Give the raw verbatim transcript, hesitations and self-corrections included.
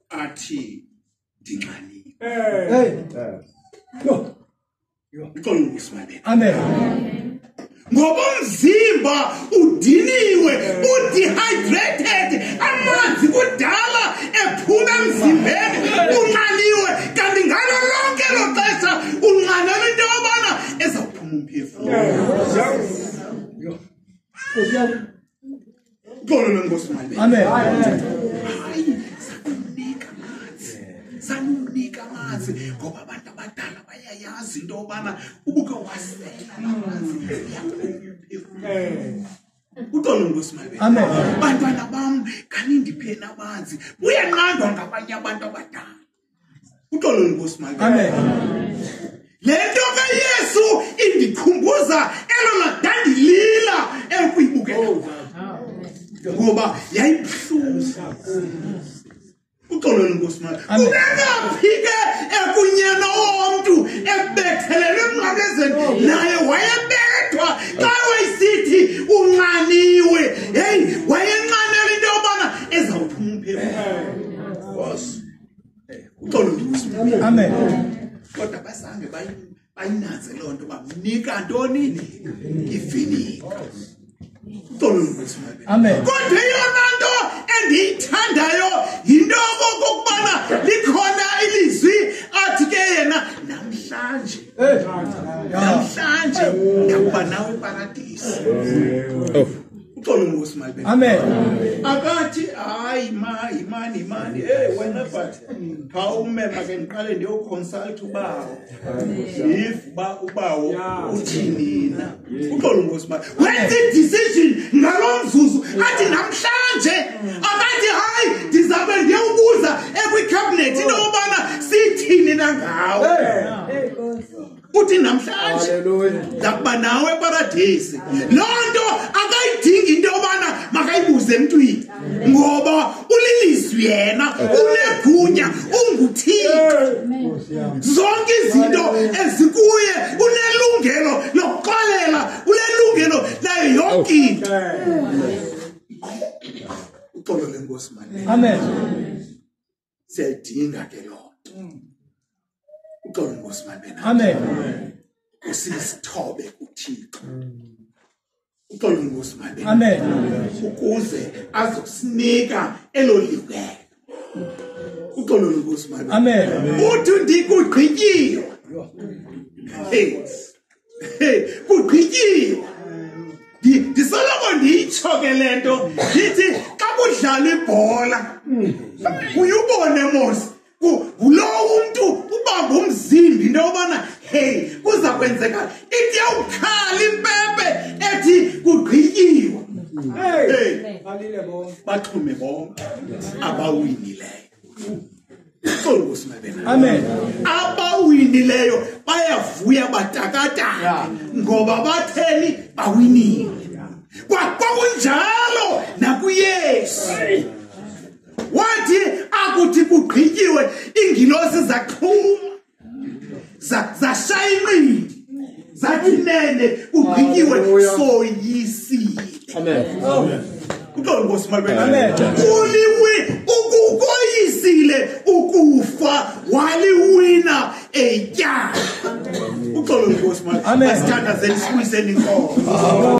athi ndinxanile. Hey. Yo. Yo. Uxolo Nkosi mabena. Amen. Ngoba umzimba udiniwe, udehydrated, amanzi kudala ephuma emzimbeni, unxaniwe, kanti ngalo lonke lo xesha unxanela into yobana ezawuphuma umphefumlo. Uxolo Nkosi mabena. Amen. Hayi, sakunika amanzi. Sakunika amanzi ngoba abantu abadala bayayazi into yobana ubuke wasela amanzi yakuphefumla. Uxolo Nkosi mabena. Amen. Bantwana bam, kanindiphe amanzi. Uyanqandwa ngabanye abantu abadala. Uxolo Nkosi mabena. Amen. Lento kaYesu indikhumbuza elo ladandilila ekuyibukela. Ngoba yayibuhlungu. Uxolo Nkosi mabena. Ungekaphike ekunyana womntu ebethelelwe emnqamlezweni naye wayebethwa xa wayisithi unxaniwe. Hey, wayenxanela into yobana ezawuphuma umphefumlo. Uxolo Nkosi mabena. Amen. Kodwa basange bayinaze loo nto bamnika ntoni? Ivinika. Uxolo Nkosi mabena. Amen. Kodwa eyona nto endiyithandayo yinto okokubana likhona ilizwi athi ke yena namhlanje namhlanje ndakuba nawe eparadisi. Uxolo Nkosi mabena. Amen. Akathi hayi ma imani imani eh wena but khawume make ngiqale ndiyoconsult ubawo if ba ubawo uthini na. Uxolo Nkosi mabena. When the decision ngalo mzuzu athi namhlanje akathi hayi ndizabe ndiyobuza ekwicabinet into yobana sithini na ngawe. Uthi namhlanje ndakuba nawe eparadisi. Loo nto akayidingi into yobana makayibuze emntwini ngoba ulilizwi yena, unegunya, unguThixo. Zonke izinto ezikuye unelungelo lokuxolela, unelungelo layo yonke into. Uxolo Nkosi mabena. Amen. Siyayidinga ke loo nto. Uxolo Nkosi mabena. Amen. Usisithobe kuThixo. Uxolo Nkosi mabena. Amen. Ukuze azosinika elo liwelo. Uxolo Nkosi mabena. Amen. Uthi ndikugqityiwe. Hey. Hey, kugqityiwe. Ndisoloko ndiyitsho ke le nto ndithi xa kudlala ibhola uyubone mos kulowo umntu ubamba umzimba into yobana hey kuza kwenzeka ithi yawukhala impepe ethi kugqityiwe. Hey, baxhume bonke abawinileyo. Uxolo Nkosi mabena. Amen. Abawinileyo bayavuya batakataka ngoba batheni bawinile. Kwakunjalo nakuYesu. Wathi akuthi kugqityiwe ingilosi zaxhuma zashaya inqindi zathi nene kugqityiwe soyisile. Amen. Uxolo Nkosi mabena. Amen. Uliwi ukukoyisile ukufa waliwina etyala. Uxolo Nkosi mabena. Amen. Asithandazeni sibuyiseni inkomo.